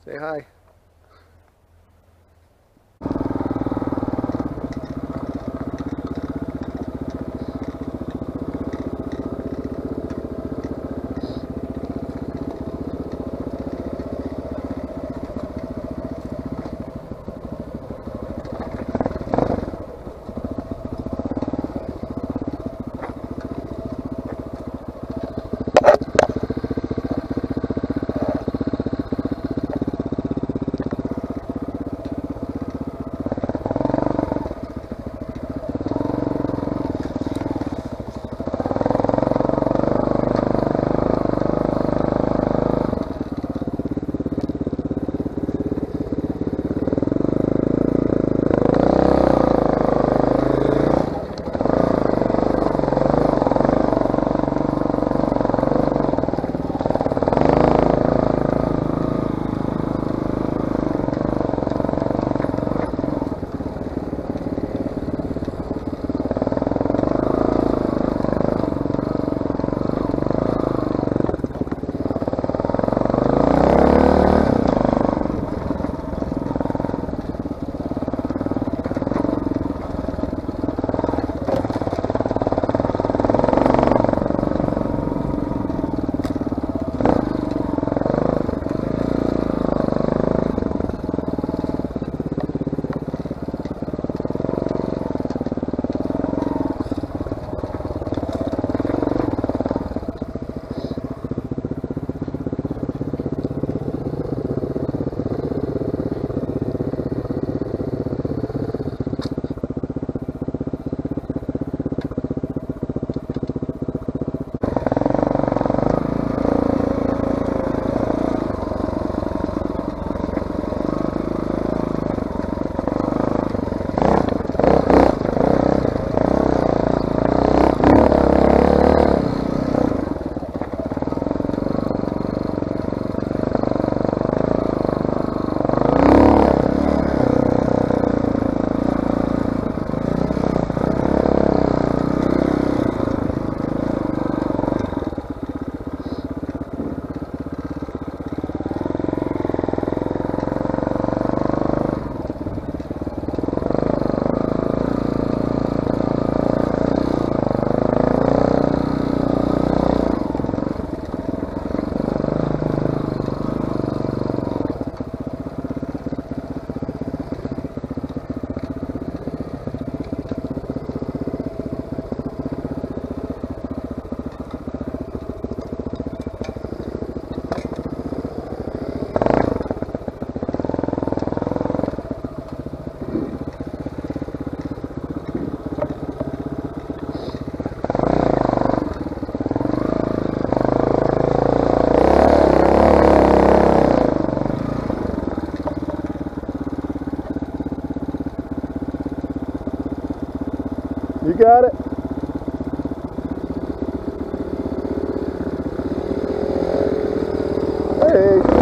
Say hi. You got it? Hey.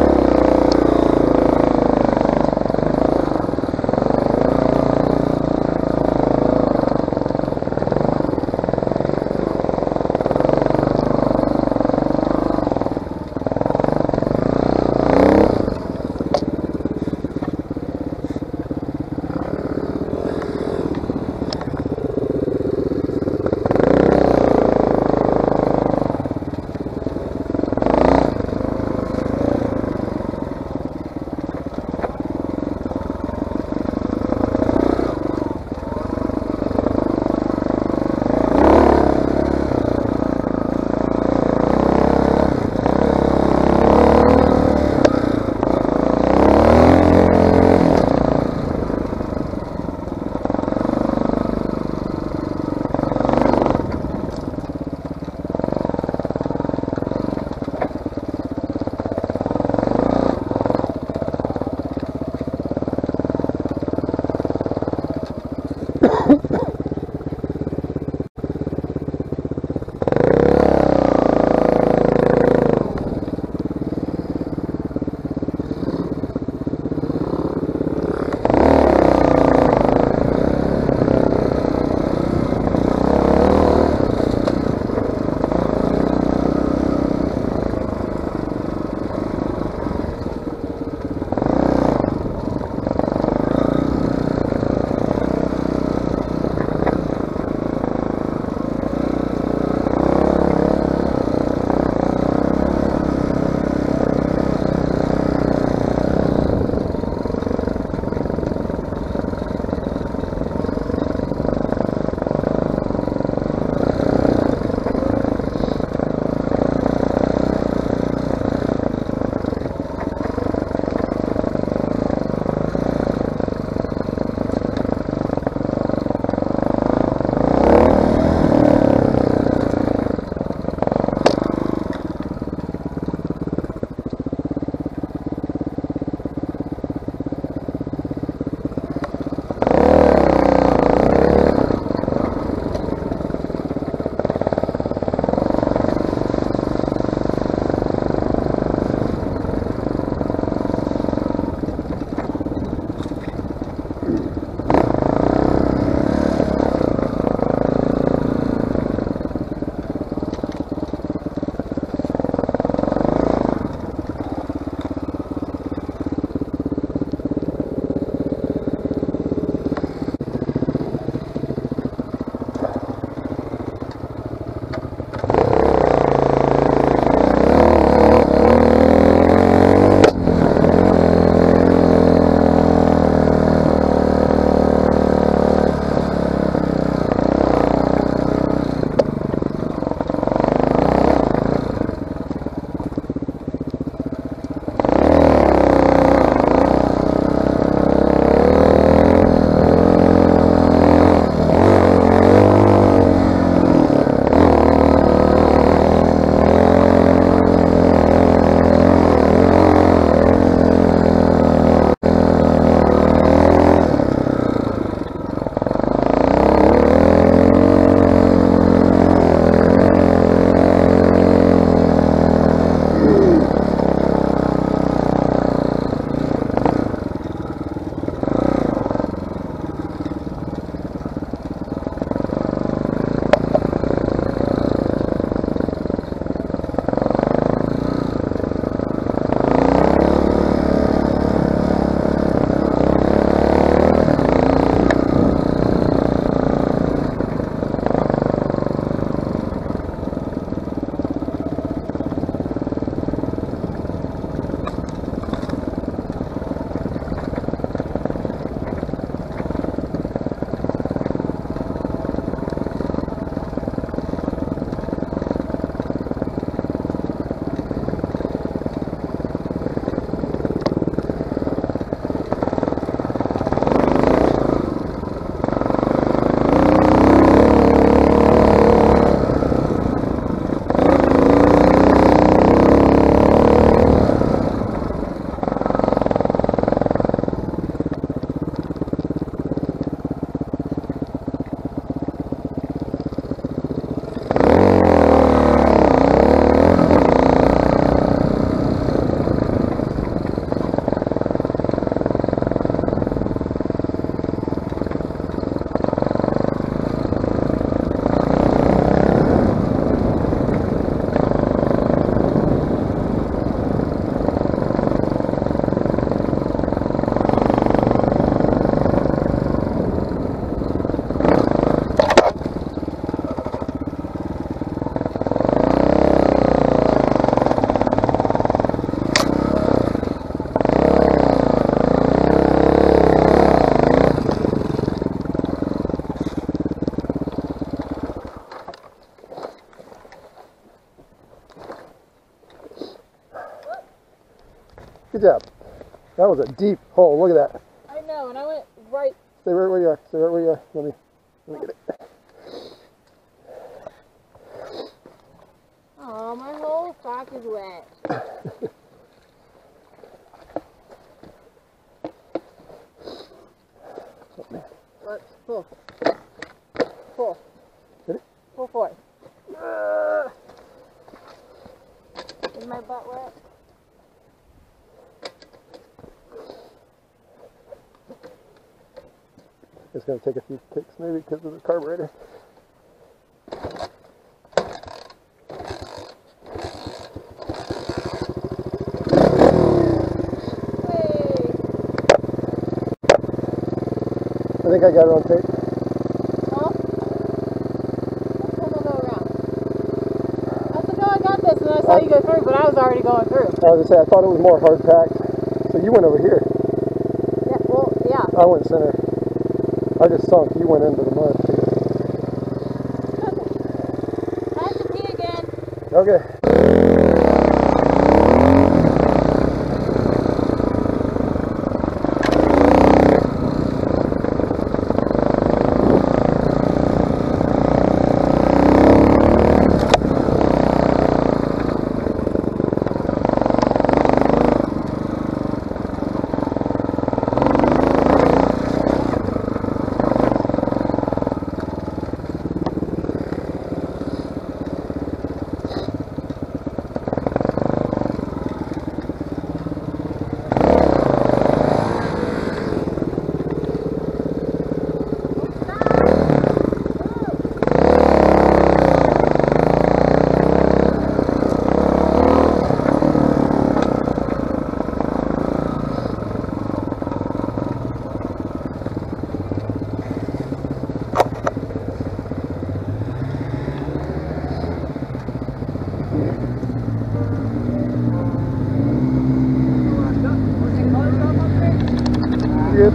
Good job. That was a deep hole. Look at that. I know, and I went right. Stay right where you are. Stay right where you are. Let me get it. Oh, my whole sock is wet. Let's pull. Pull. Get it? Pull forward. Is my butt wet? It's going to take a few kicks maybe because of the carburetor. I think I got it on tape. Oh? Let's go around. I was like, oh, I got this, and I saw you go through, but I was already going through. I was going to say, I thought it was more hard packed. So you went over here. Yeah, well, yeah. I went center. I just sunk. You went into the mud. Okay. Time to pee again. Okay. Good.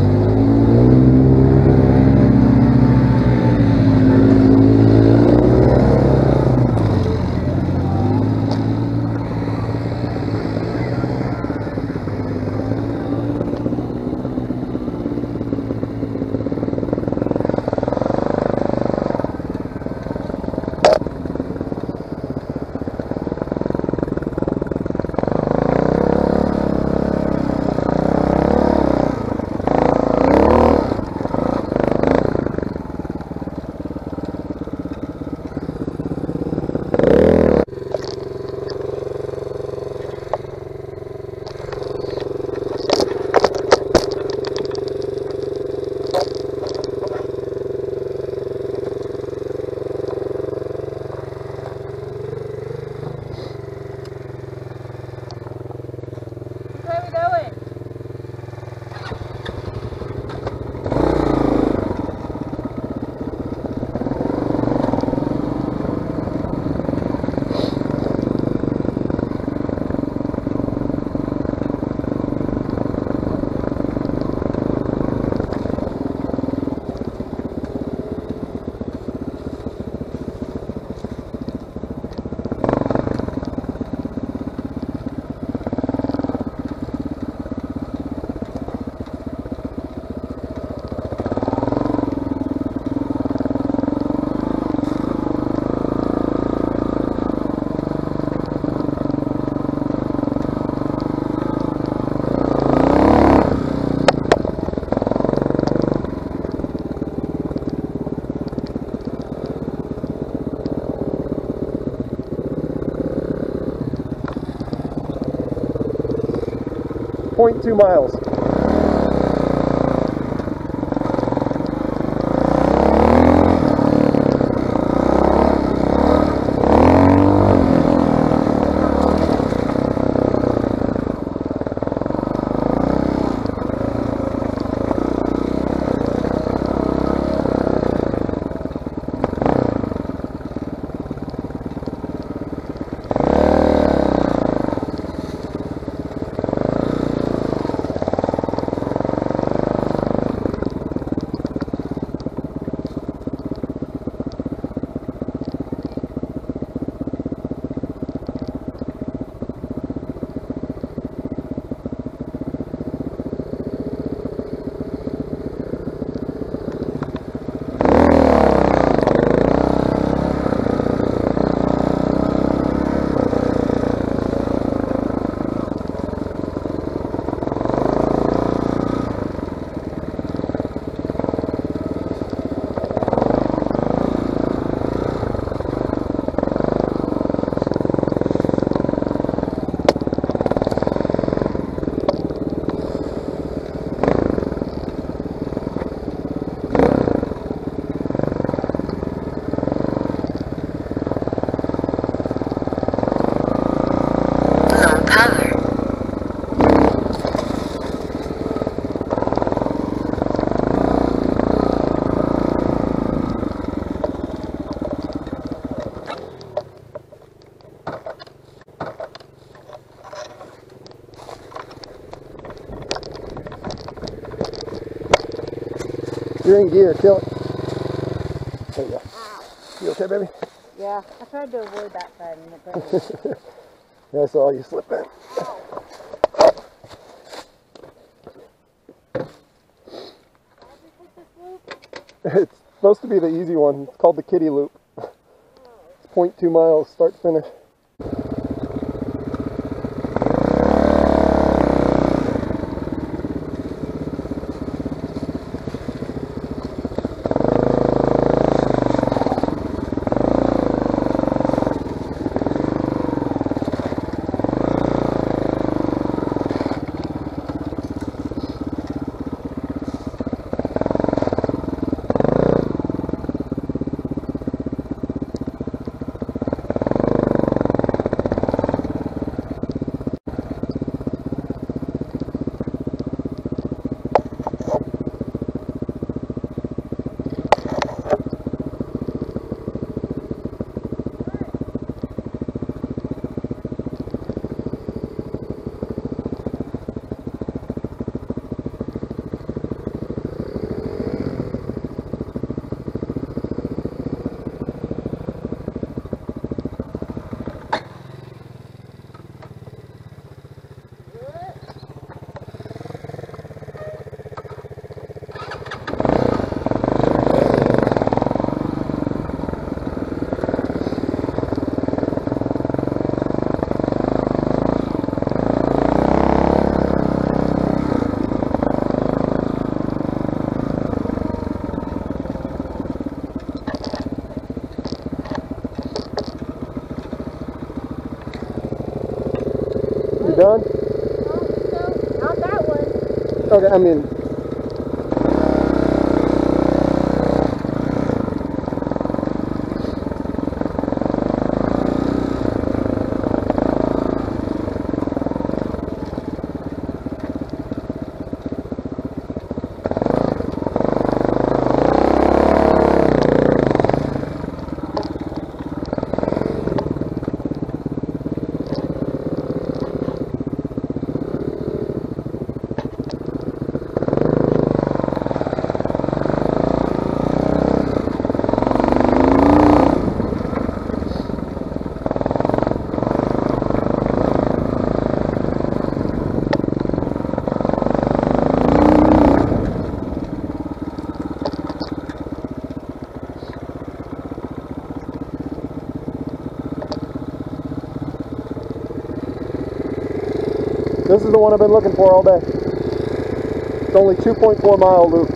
Where are we going? .2 miles. You're in gear, kill it. There you go. You okay, baby? Yeah, I tried to avoid that side and it burned. Yeah, I saw you slip in. It's supposed to be the easy one. It's called the kiddie loop. It's 0.2 miles, start to finish. You done? No, not that one. Okay, I mean... This is the one I've been looking for all day. It's only 2.4 mile loop.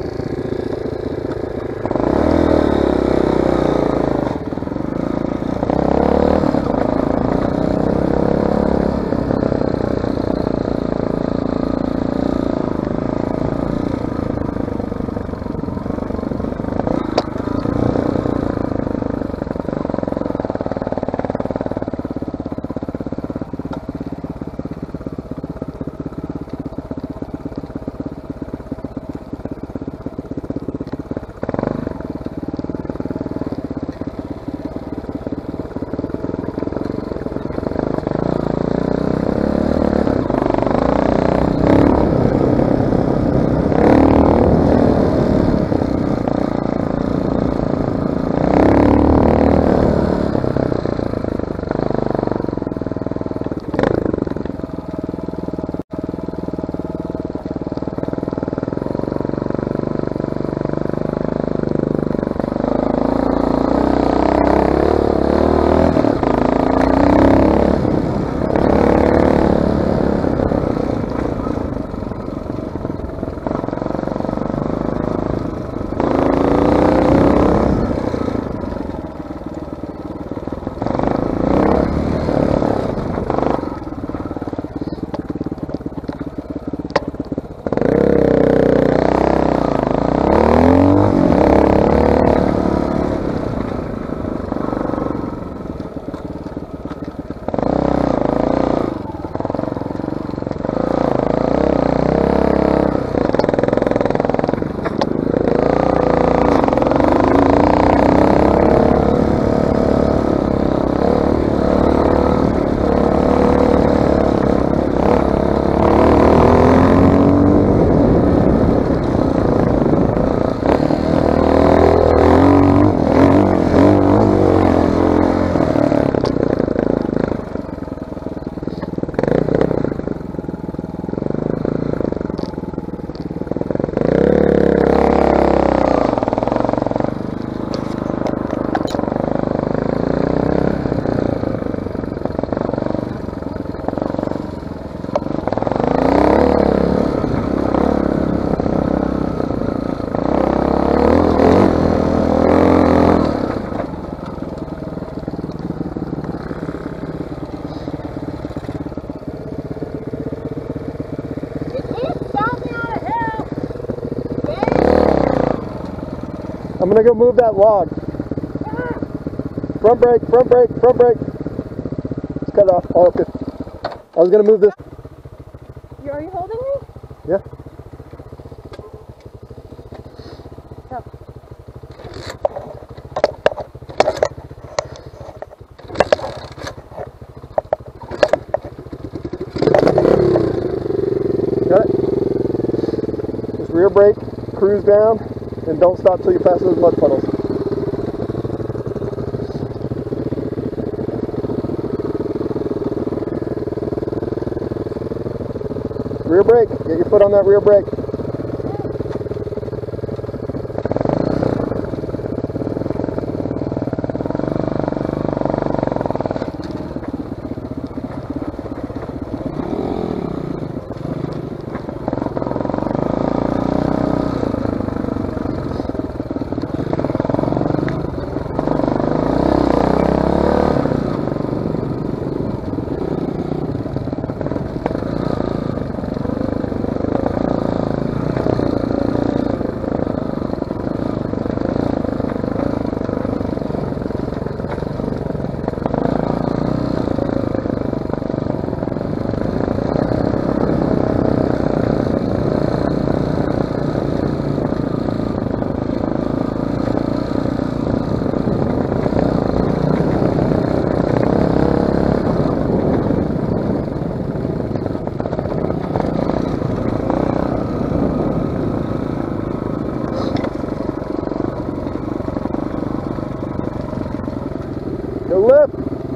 I'm gonna go move that log. Front brake, front brake, front brake. Let's cut it off. Oh, okay. I was gonna move this. Are you holding me? Yeah. Go. Got it? Just rear brake, cruise down, and don't stop till you pass those mud puddles. Rear brake, get your foot on that rear brake. Go left.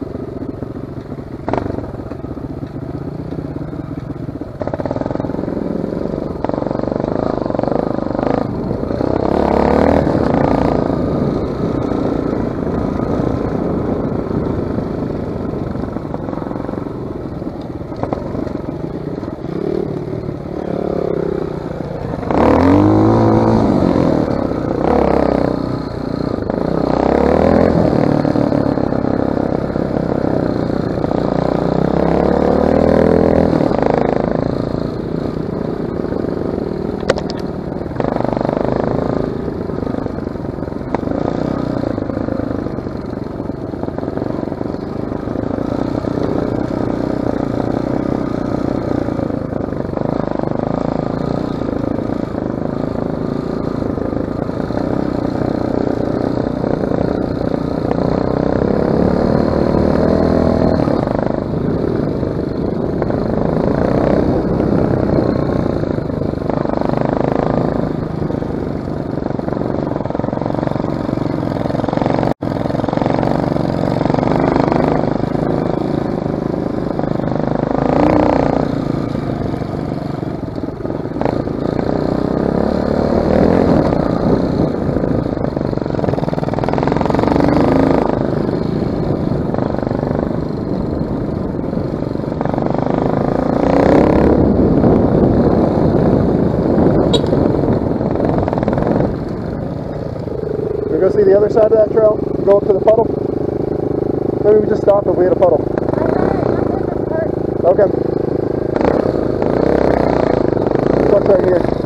We go see the other side of that trail, go up to the puddle. Maybe we just stop if we hit a puddle. Okay. What's right here?